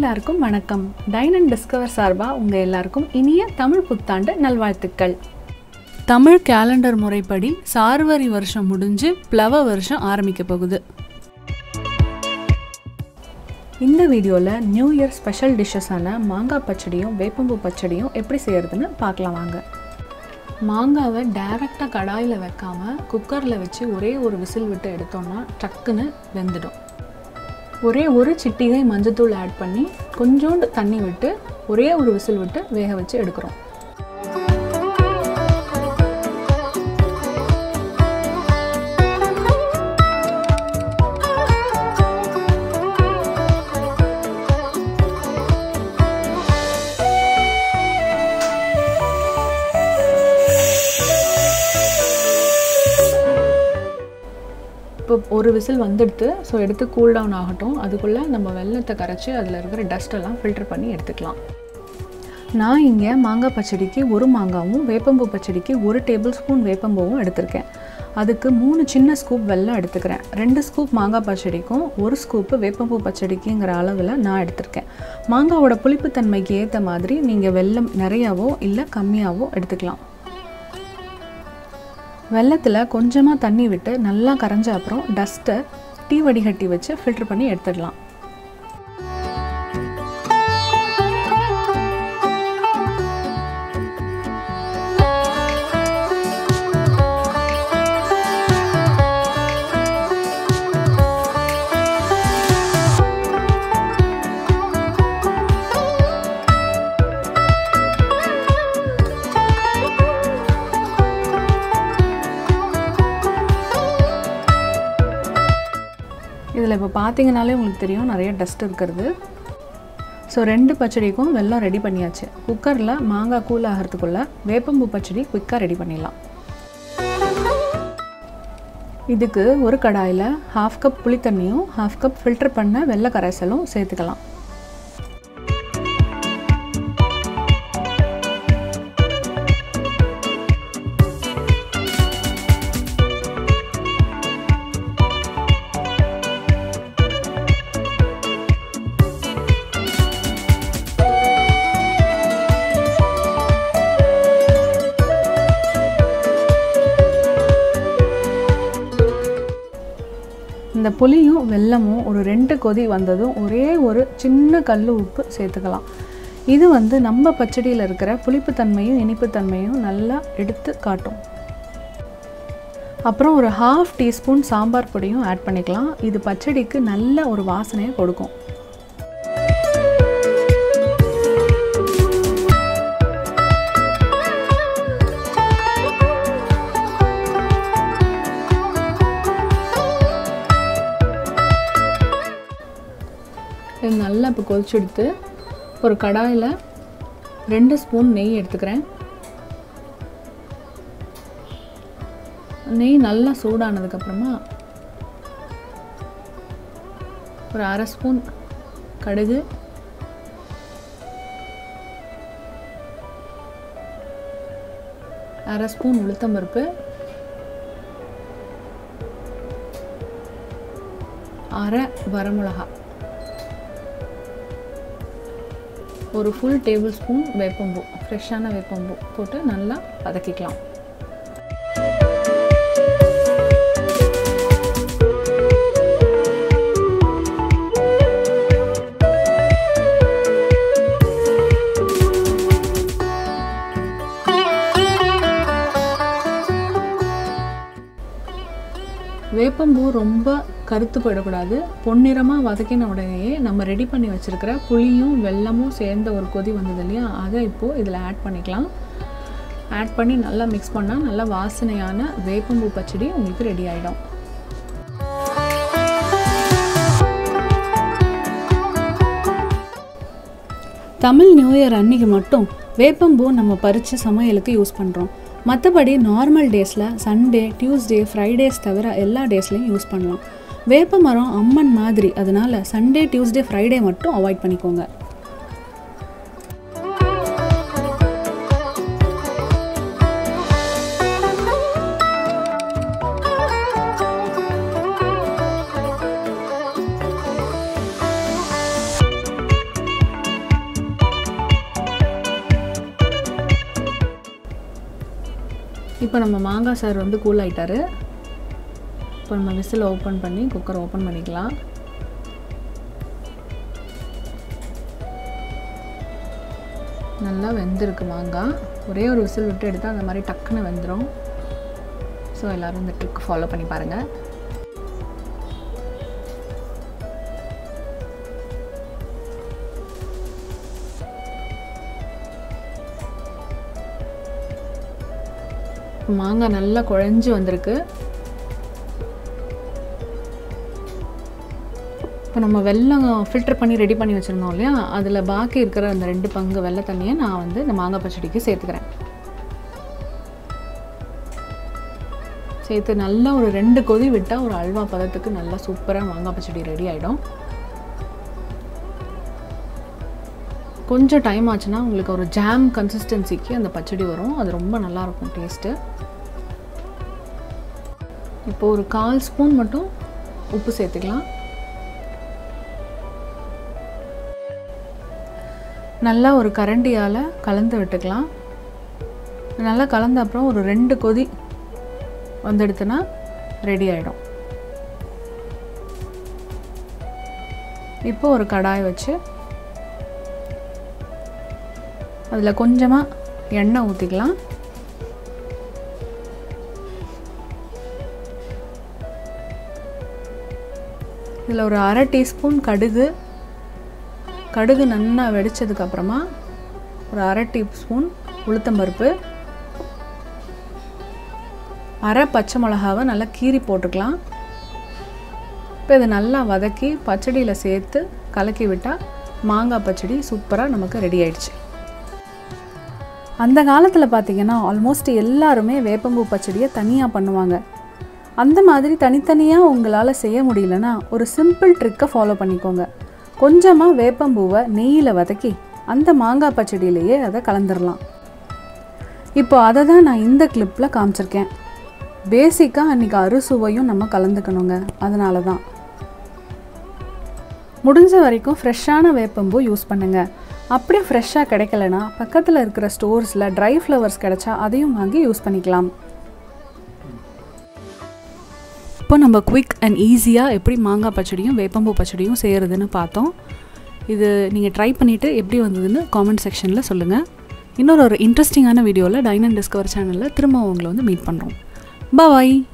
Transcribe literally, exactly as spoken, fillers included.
எல்லாருக்கும் வணக்கம். Dine N Discover சார்பா உங்க எல்லாருக்கும் இனிய தமிழ் புத்தாண்டு நல்வாழ்த்துக்கள். தமிழ் கேலண்டர் முறைப்படி சார்வரி வருஷம் முடிஞ்சு பிளவ வருஷம் ஆரம்பிக்க போகுது. இந்த வீடியோல நியூ இயர் ஸ்பெஷல் டிஷ்ஷஸான மாங்காய் பச்சடியும் வேப்பம்பூ பச்சடியும் எப்படி செய்யறதுன்னு பார்க்கலாம் வாங்க. மாங்காவை டைரக்டா கடாயில வைக்காம குக்கர்ல வச்சு ஒரே ஒரு விசில் விட்டு எடுத்தோம்னா டக்குன்னு வெந்துடும். ஒரே ஒரு சிட்டிகை மஞ்சத்தூள் ஆட் பண்ணி கொஞ்சோண்டு தண்ணி விட்டு ஒரே ஒரு விசில் விட்டு வேக வச்சு எடுக்கிறோம். இப்போ ஒரு விசில் வந்துடுது. ஸோ எடுத்து கூல் டவுன் ஆகட்டும். அதுக்குள்ளே நம்ம வெல்லத்தை கரைச்சி அதில் இருக்கிற டஸ்ட்டெல்லாம் ஃபில்டர் பண்ணி எடுத்துக்கலாம். நான் இங்கே மாங்காய் பச்சடிக்கு ஒரு மாங்காவும் வேப்பம்பூ பச்சடிக்கு ஒரு டேபிள் ஸ்பூன் வேப்பம்பூவும் எடுத்திருக்கேன். அதுக்கு மூணு சின்ன ஸ்கூப் வெல்லம் எடுத்துக்கிறேன். ரெண்டு ஸ்கூப் மாங்காய் பச்சடிக்கும் ஒரு ஸ்கூப்பு வேப்பம்பூ பச்சடிக்குங்கிற அளவில் நான் எடுத்திருக்கேன். மாங்காவோட புளிப்புத்தன்மைக்கு ஏற்ற மாதிரி நீங்கள் வெல்லம் நிறையாவோ இல்லை கம்மியாகவோ எடுத்துக்கலாம். வெல்லத்தில் கொஞ்சமாக தண்ணி விட்டு நல்லா கரைஞ்ச அப்புறம் டஸ்ட்டை டீ வடிகட்டி வச்சு ஃபில்டர் பண்ணி எடுத்துடலாம். இதில் இப்போ பார்த்தீங்கனாலே உங்களுக்கு தெரியும் நிறைய டஸ்ட் இருக்கிறது. ஸோ ரெண்டு பச்சடிக்கும் வெல்லம் ரெடி பண்ணியாச்சு. குக்கரில் மாங்காய் கூல் ஆகிறதுக்குள்ளே வேப்பம்பூ பச்சடி குயிக்காக ரெடி பண்ணிடலாம். இதுக்கு ஒரு கடாயில் ஹாஃப் கப் புளித்தண்ணியும் ஹாஃப் கப் ஃபில்டர் பண்ண வெள்ளை கரைசலும் சேர்த்துக்கலாம். இந்த புளியும் வெல்லமும் ஒரு ரெண்டு கொதி வந்ததும் ஒரே ஒரு சின்ன கல் உப்பு சேர்த்துக்கலாம். இது வந்து நம்ம பச்சடியில் இருக்கிற புளிப்புத்தன்மையும் இனிப்புத்தன்மையும் நல்லா எடுத்து காட்டும். அப்புறம் ஒரு ஹாஃப் டீஸ்பூன் சாம்பார் பொடியும் ஆட் பண்ணிக்கலாம். இது பச்சடிக்கு நல்ல ஒரு வாசனையை கொடுக்கும். இது நல்லா இப்போ கொதிச்சு எடுத்து ஒரு கடாயில் ரெண்டு ஸ்பூன் நெய் எடுத்துக்கிறேன். நெய் நல்லா சூடானதுக்கப்புறமா ஒரு அரை ஸ்பூன் கடுகு, அரை ஸ்பூன் உளுத்தம்பருப்பு, அரை வரமிளகா, ஒரு ஃபுல் டேபிள் ஸ்பூன் வேப்பம்பூ, ஃப்ரெஷ்ஷான வேப்பம்பூ போட்டு நல்லா வதக்கிக்கலாம். வேப்பம்பூ ரொம்ப கருத்து போயிடக்கூடாது. பொன்னிறமாக வதக்கின உடனேயே நம்ம ரெடி பண்ணி வச்சுருக்கிற புளியும் வெல்லமும் சேர்ந்த ஒரு கொதி வந்தது இல்லையா, அதை இப்போது இதில் ஆட் பண்ணிக்கலாம். ஆட் பண்ணி நல்லா மிக்ஸ் பண்ணால் நல்லா வாசனையான வேப்பம்பூ பச்சடி உங்களுக்கு ரெடி ஆகிடும். தமிழ் நியூ இயர் அன்னைக்கு மட்டும் வேப்பம்பூ நம்ம பறித்து சமையலுக்கு யூஸ் பண்ணுறோம். மற்றபடி நார்மல் டேஸில் சண்டே, டியூஸ்டே, ஃப்ரைடேஸ் தவிர எல்லா டேஸ்லையும் யூஸ் பண்ணலாம். வேப்ப மரம் அம்மன் மாதிரி, அதனால் சண்டே, டியூஸ்டே, ஃப்ரைடே மட்டும் அவாய்ட் பண்ணிக்கோங்க. இப்போ நம்ம மாங்காய் சாறு வந்து கூல் ஆயிட்டாரு. இப்போ நம்ம விசில் ஓப்பன் பண்ணி குக்கர் ஓப்பன் பண்ணிக்கலாம். நல்லா வெந்திருக்கு மாங்காய். ஒரே ஒரு விசில் விட்டு எடுத்தால் அந்த மாதிரி டக்குன்னு வெந்துடும். ஸோ எல்லோரும் இந்த ட்ரிக் ஃபாலோ பண்ணி பாருங்கள். மாங்காய் நல்லா குழஞ்சி வந்திருக்கு. இப்போ நம்ம வெல்லம் ஃபில்டர் பண்ணி ரெடி பண்ணி வச்சுருந்தோம் இல்லையா, அதில் பாக்கி இருக்கிற அந்த ரெண்டு பங்கு வெள்ளை தண்ணியை நான் வந்து இந்த மாங்காய் பச்சடிக்கு சேர்த்துக்கிறேன். சேர்த்து நல்லா ஒரு ரெண்டு கொதி விட்டால் ஒரு அல்வா பதத்துக்கு நல்லா சூப்பராக மாங்காய் பச்சடி ரெடி ஆகிடும். கொஞ்சம் டைம் ஆச்சுன்னா உங்களுக்கு ஒரு ஜாம் கன்சிஸ்டன்சிக்கு அந்த பச்சடி வரும். அது ரொம்ப நல்லாயிருக்கும் டேஸ்ட்டு. இப்போ ஒரு கால் ஸ்பூன் மட்டும் உப்பு சேர்த்துக்கலாம். நல்லா ஒரு கரண்டியால் கலந்து விட்டுக்கலாம். நல்லா கலந்த அப்புறம் ஒரு ரெண்டு கொதி வந்துடுத்துனா ரெடி ஆகிடும். இப்போ ஒரு கடாய் வச்சு அதில் கொஞ்சமாக எண்ணெய் ஊற்றிக்கலாம். இதில் ஒரு அரை டீஸ்பூன் கடுகு கடுகு நல்லா வெடித்ததுக்கப்புறமா ஒரு அரை டீஸ்பூன் உளுத்தம்பருப்பு, அரை பச்சை மிளகாவை நல்லா கீறி போட்டுக்கலாம். இப்போ இதை நல்லா வதக்கி பச்சடியில் சேர்த்து கலக்கி விட்டால் மாங்காய் பச்சடி சூப்பராக நமக்கு ரெடி ஆயிடுச்சு. அந்த காலத்தில் பார்த்திங்கன்னா ஆல்மோஸ்ட் எல்லாருமே வேப்பம்பூ பச்சடியை தனியாக பண்ணுவாங்க. அந்த மாதிரி தனித்தனியாக உங்களால் செய்ய முடியலன்னா ஒரு சிம்பிள் ட்ரிக்கை ஃபாலோ பண்ணிக்கோங்க. கொஞ்சமாக வேப்பம்பூவை நெய்யில் வதக்கி அந்த மாங்காய் பச்சடியிலேயே அதை கலந்துடலாம். இப்போ அதை தான் நான் இந்த கிளிப்பில் காமிச்சிருக்கேன். பேசிக்காக அன்றைக்கி அறுசுவையும் நம்ம கலந்துக்கணுங்க. அதனால தான் முடிஞ்ச வரைக்கும் ஃப்ரெஷ்ஷான வேப்பம்பூ யூஸ் பண்ணுங்கள். அப்படியே ஃப்ரெஷ்ஷாக கிடைக்கலனா பக்கத்தில் இருக்கிற ஸ்டோர்ஸில் ட்ரை ஃப்ளவர்ஸ் கிடைச்சா அதையும் வாங்கி யூஸ் பண்ணிக்கலாம். இப்போ நம்ம குவிக் அண்ட் ஈஸியாக எப்படி மாங்காய் பச்சடியும் வேப்பம்பூ பச்சடியும் செய்கிறதுன்னு பார்த்தோம். இது நீங்கள் ட்ரை பண்ணிவிட்டு எப்படி வந்ததுன்னு காமெண்ட் செக்ஷனில் சொல்லுங்கள். இன்னொரு ஒரு இன்ட்ரெஸ்டிங்கான வீடியோவில் டைன் அண்ட் டிஸ்கவர் சேனலில் திரும்ப உங்களை வந்து மீட் பண்ணுறோம். பாய்.